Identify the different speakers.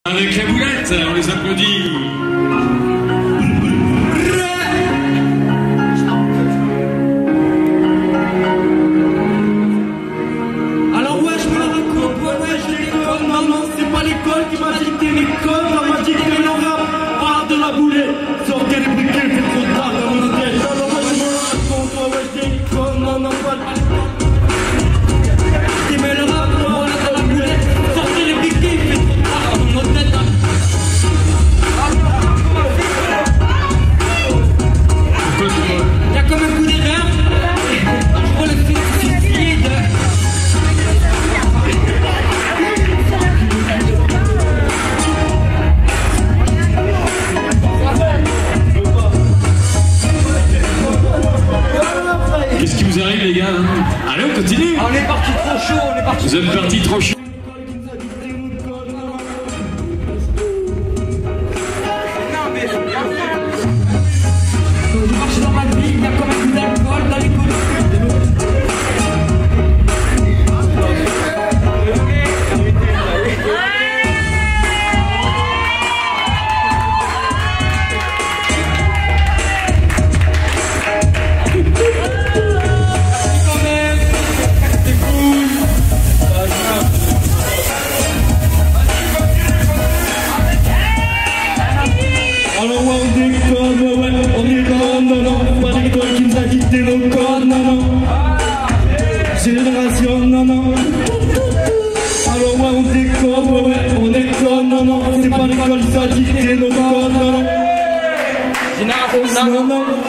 Speaker 1: Avec la boulette, on les applaudit.
Speaker 2: Alors ouais, je me la raconte, ouais, je l'école. Non, non, c'est pas l'école qui m'a dicté mes codes. On m'a dicté le rap, part de la boulette. Sortez les briquets, fait trop tard dans mon tête. Alors ouais, je me la raconte, ouais, je l'école. Non, non, pas de qui met le rap, voilà dans la boulette. Sortez les briquets, fait trop tard dans mon tête. Y'a comme un coup d'erreur. Je vois le fils suicide.
Speaker 1: Qu'est-ce qui vous arrive les gars? Allez, on continue.
Speaker 2: On est parti trop chaud, on est parti.
Speaker 1: Vous êtes parti trop chaud.
Speaker 2: Je marche dans ma vie, y'a comme un coup d'alcool dans les coups. Alors ouais, on déconne, ouais, on déconne, non, non, pas l'école qui nous a dicté nos codes, non, non. Génération, non, non. Alors ouais, on déconne, ouais, on déconne, non, non, c'est pas l'école qui nous a dicté nos codes, non, non. Génération, non, non.